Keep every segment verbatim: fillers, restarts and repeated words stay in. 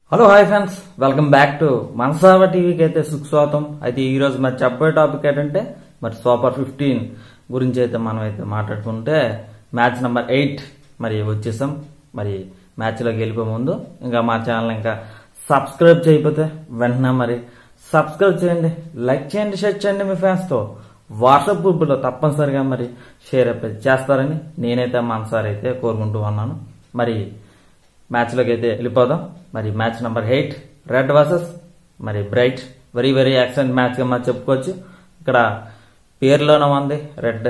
Hello hi friends, welcome back to Manasava టీవీకి అయితే సుస్వాగతం. అయితే ఈ రోజు మరి చెప్పే టాపిక్ ఏంటంటే మరి సూపర్ ఫిఫ్టీన్ గురించి అయితే మనం అయితే మాట్లాడుకుంటే మ్యాచ్ నెంబర్ ఎయిట్ మరి వచ్చేసాం. మరి మ్యాచ్ లోకి వెళ్ళిపోయే ముందు ఇంకా మా ఛానల్ ఇంకా సబ్స్క్రైబ్ చేయకపోతే వెంటనే మరి సబ్స్క్రైబ్ చేయండి, లైక్ చేయండి, షేర్ చేయండి మీ ఫ్రెండ్స్ తో. వాట్సాప్ గ్రూప్ లో తప్పనిసరిగా మరి షేర్ అయితే చేస్తారని నేనైతే మనసారి అయితే కోరుకుంటూ ఉన్నాను. మరి మ్యాచ్ లోకి అయితే వెళ్ళిపోదాం. మరి match number eight red versus మరి bright, very very accent match గా మనం చెప్పుకోవచ్చు. ఇక్కడ పేరులోనే ఉంది రెడ్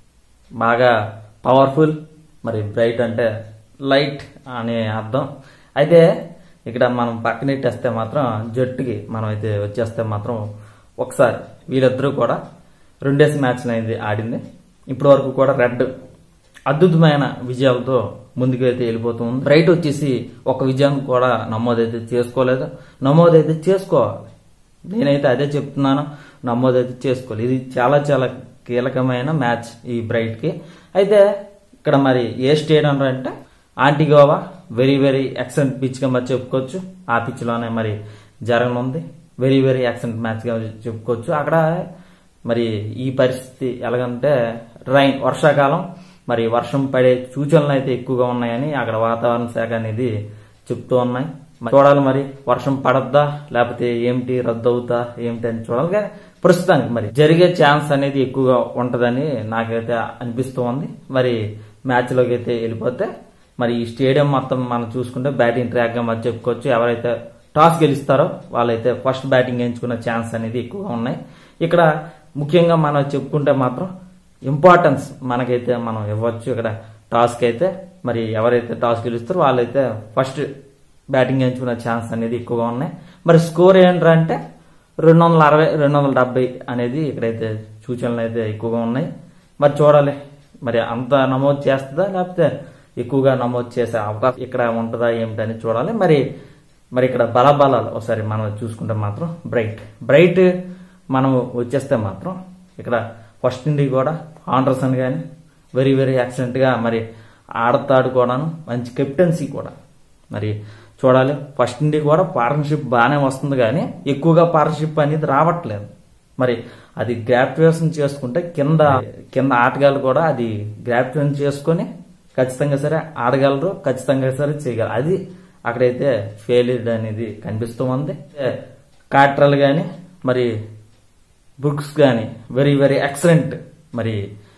బాగా పవర్ఫుల్, మరి బ్రైట్ అంటే లైట్ అనే అర్థం. అయితే ఇక్కడ మనం పక్కనెట్టేస్తే మాత్రం జట్టుకి మనం అయితే వచ్చేస్తే మాత్రం ఒకసారి వీళ్ళిద్దరూ కూడా రెండేసి మ్యాచ్లు అనేది ఆడింది. ఇప్పటి వరకు కూడా రెడ్ అద్భుతమైన విజయాలతో ముందుకు అయితే వెళ్ళిపోతుంది. బ్రైట్ వచ్చేసి ఒక విజయం కూడా నమోదైతే చేసుకోలేదు. నమోదైతే చేసుకోవాలి, నేనైతే అదే చెప్తున్నాను, నమోదైతే చేసుకోవాలి. ఇది చాలా చాలా కీలకమైన మ్యాచ్ ఈ బ్రైట్ కి. అయితే ఇక్కడ మరి ఏ స్టేడియం అంటే Antigua, very very excellent pitch గా మరి చెప్పుకోవచ్చు. ఆ పిచ్ లోనే మరి జరగనుంది, వెరీ వెరీ ఎక్సలెంట్ మ్యాచ్ గా చెప్పుకోవచ్చు. అక్కడ మరి ఈ పరిస్థితి ఎలాగంటే రైన్ వర్షాకాలం, మరి వర్షం పడే సూచనలు అయితే ఎక్కువగా ఉన్నాయని అక్కడ వాతావరణ శాఖ అనేది చెప్తూ ఉన్నాయి. చూడాలి మరి వర్షం పడద్దా లేకపోతే ఏమిటి, రద్దు అవుతా ఏమిటి అని చూడాలి. కానీ ప్రస్తుతానికి మరి జరిగే ఛాన్స్ అనేది ఎక్కువగా ఉంటదని నాకైతే అనిపిస్తూ ఉంది. మరి మ్యాచ్ లోకి అయితే వెళ్ళిపోతే మరి ఈ స్టేడియం మొత్తం మనం చూసుకుంటే బ్యాటింగ్ ట్రాక్ గా మరి చెప్పుకోవచ్చు. ఎవరైతే టాస్ గెలుస్తారో వాళ్ళైతే ఫస్ట్ బ్యాటింగ్ ఎంచుకునే ఛాన్స్ అనేది ఎక్కువగా ఉన్నాయి. ఇక్కడ ముఖ్యంగా మనం చెప్పుకుంటే మాత్రం ఇంపార్టెన్స్ మనకైతే మనం ఇవ్వచ్చు. ఇక్కడ టాస్ కి అయితే మరి ఎవరైతే టాస్ గెలుస్తారో వాళ్ళైతే ఫస్ట్ బ్యాటింగ్ ఎంచుకునే ఛాన్స్ అనేది ఎక్కువగా ఉన్నాయి. మరి స్కోర్ ఏంటంటే రెండు వందల అరవై రెండు వందల డెబ్బై అనేది ఇక్కడైతే సూచనలు అయితే ఎక్కువగా ఉన్నాయి. మరి చూడాలి మరి అంత నమోదు చేస్తుందా లేకపోతే ఎక్కువగా నమోదు చేసే అవకాశం ఇక్కడ ఉంటుందా ఏమిటని చూడాలి. మరి మరి ఇక్కడ బలబలాలు ఒకసారి మనం చూసుకుంటే మాత్రం బ్రైట్ బ్రైట్ మనం వచ్చేస్తే మాత్రం ఇక్కడ ఫస్ట్ నుండి కూడా ఆండర్సన్ గాని వెరీ వెరీ ఎక్సలెంట్ గా మరి ఆడతాడు కూడాను, మంచి కెప్టెన్సీ కూడా. మరి చూడాలి, ఫస్ట్ నుండి కూడా పార్ట్నర్షిప్ బాగానే వస్తుంది కానీ ఎక్కువగా పార్ట్నర్షిప్ అనేది రావట్లేదు. మరి అది గ్రాప్యుయేషన్ చేసుకుంటే కింద కింద ఆటగాళ్ళు కూడా అది గ్రాప్యుయేషన్ చేసుకుని ఖచ్చితంగా సరే ఆడగలరు, ఖచ్చితంగా సరే చేయగలరు. అది అక్కడైతే ఫెయిల్యూర్ అనేది కనిపిస్తూ ఉంది. కాట్రల్ గాని మరి బుక్స్ కానీ వెరీ వెరీ ఎక్సలెంట్ మరి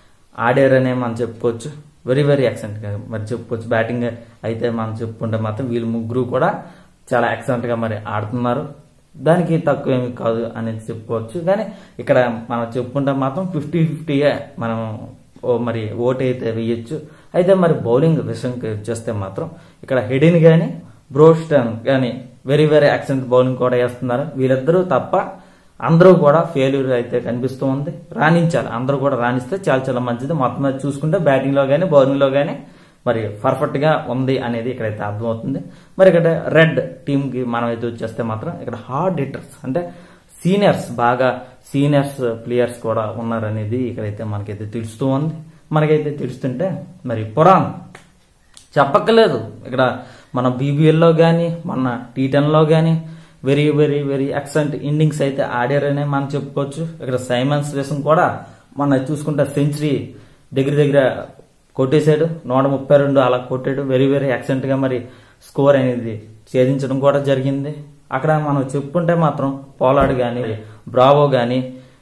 ఆడారనే మనం చెప్పుకోవచ్చు. వెరీ వెరీ ఎక్సలెంట్ గా మరి చెప్పుకోవచ్చు. బ్యాటింగ్ అయితే మనం చెప్పుకుంటే మాత్రం వీళ్ళు ముగ్గురు కూడా చాలా ఎక్సలెంట్ గా మరి ఆడుతున్నారు, దానికి తక్కువ ఏమి కాదు అనేది చెప్పుకోవచ్చు. కానీ ఇక్కడ మనం చెప్పుకుంటే మాత్రం ఫిఫ్టీ ఫిఫ్టీయే మనం మరి ఓటు అయితే వేయొచ్చు. అయితే మరి బౌలింగ్ విషయంకి వచ్చేస్తే మాత్రం ఇక్కడ హెడిన్ గాని బ్రోస్టన్ గాని వెరీ వెరీ ఎక్సలెంట్ బౌలింగ్ కూడా వేస్తున్నారు. వీళ్ళిద్దరూ తప్ప అందరూ కూడా ఫెయిల్యూర్ అయితే కనిపిస్తూ ఉంది. రాణించాలి, అందరూ కూడా రాణిస్తే చాలా చాలా మంచిది. మొత్తం మీద చూసుకుంటే బ్యాటింగ్ లో గానీ బౌలింగ్ లో గానీ మరి పర్ఫెక్ట్ గా ఉంది అనేది ఇక్కడైతే అర్థమవుతుంది. మరి ఇక్కడ రెడ్ టీమ్ కి మనం అయితే వచ్చేస్తే మాత్రం ఇక్కడ హార్డ్ హిట్టర్స్ అంటే సీనియర్స్, బాగా సీనియర్స్ ప్లేయర్స్ కూడా ఉన్నారనేది ఇక్కడైతే మనకైతే తెలుస్తూ ఉంది. మనకైతే తెలుస్తుంటే మరి పురాణ్ చెప్పక్కర్లేదు. ఇక్కడ మన బీబీఎల్ లో గానీ మన టీ టెన్ లో గానీ very very very excellent innings అయితే ఆడారనే మనం చెప్పుకోవచ్చు. ఇక్కడ సైమన్స్ రేసం కూడా మనం చూసుకుంటే సెంచరీ దగ్గర దగ్గర కొట్టేశాడు, నూట ముప్పై రెండు అలా కొట్టాడు. వెరీ వెరీ ఎక్సలెంట్ గా మరి స్కోర్ అనేది ఛేదించడం కూడా జరిగింది. అక్కడ మనం చెప్పుకుంటే మాత్రం పోలార్డ్ గాని బ్రావో గాని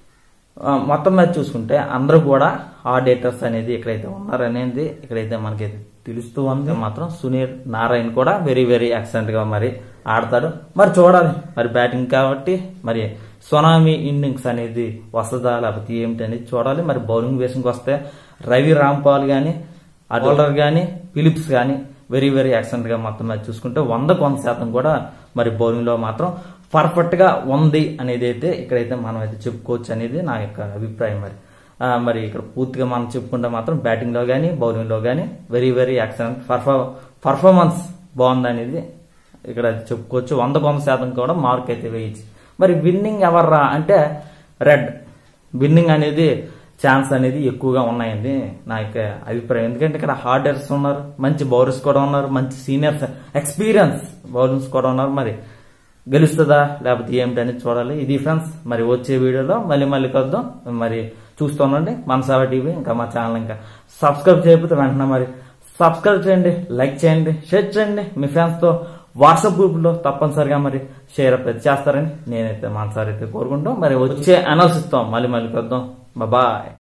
మొత్తం మీద చూసుకుంటే అందరూ కూడా హార్డ్ హిట్టర్స్ అనేది ఇక్కడైతే ఉన్నారనేది ఇక్కడైతే మనకైతే తెలుస్తూ ఉంది. మాత్రం సునీల్ నారాయణ్ కూడా వెరీ వెరీ ఎక్సలెంట్ గా మరి ఆడతాడు. మరి చూడాలి మరి బ్యాటింగ్ కాబట్టి మరి సునామీ ఇన్నింగ్స్ అనేది వస్తుందా లేకపోతే ఏమిటి అనేది చూడాలి. మరి బౌలింగ్ విషయంకి వస్తే రవి రాంపాల్ గాని బౌలర్ గాని ఫిలిప్స్ గాని వెరీ వెరీ ఎక్సలెంట్ గా మొత్తం మీద చూసుకుంటే వందకు వంద శాతం కూడా మరి బౌలింగ్ లో మాత్రం పర్ఫెక్ట్ గా ఉంది అనేది అయితే ఇక్కడైతే మనం అయితే చెప్పుకోవచ్చు అనేది నా యొక్క అభిప్రాయం. మరి మరి ఇక్కడ పూర్తిగా మనం చెప్పుకుంటే మాత్రం బ్యాటింగ్ లో గానీ బౌలింగ్ లో గానీ వెరీ వెరీ ఎక్సలెంట్ పర్ఫార్మెన్స్ బాగుంది అనేది ఇక్కడ చెప్పుకోవచ్చు. వందకు వంద శాతం కూడా మార్క్ అయితే వేయచ్చు. మరి విన్నింగ్ ఎవర్రా అంటే రెడ్ విన్నింగ్ అనేది ఛాన్స్ అనేది ఎక్కువగా ఉన్నాయండి నా యొక్క అభిప్రాయం. ఎందుకంటే ఇక్కడ హార్డర్స్ ఉన్నారు, మంచి బౌలర్స్ కూడా ఉన్నారు, మంచి సీనియర్స్ ఎక్స్పీరియన్స్ బౌలర్స్ కూడా ఉన్నారు. మరి గెలుస్తుందా లేకపోతే ఏమిటనేది చూడాలి. ఇది ఫ్రెండ్స్, మరి వచ్చే వీడియోలో మళ్ళీ మళ్ళీ కలుద్దాం. మరి చూస్తుండండి మనసావా టీవీ. ఇంకా మా ఛానల్ ఇంకా సబ్స్క్రైబ్ చేయకపోతే వెంటనే మరి సబ్స్క్రైబ్ చేయండి, లైక్ చేయండి, షేర్ చేయండి. మీ ఫ్రెండ్స్ తో వాట్సాప్ గ్రూప్ లో తప్పనిసరిగా మరి షేర్ అప్ చేస్తారని నేనైతే మనసారి అయితే కోరుకుంటాం. మరి వచ్చే అనౌన్స్ ఇస్తాం. మళ్ళీ మళ్ళీ కలుద్దాం. బాయ్.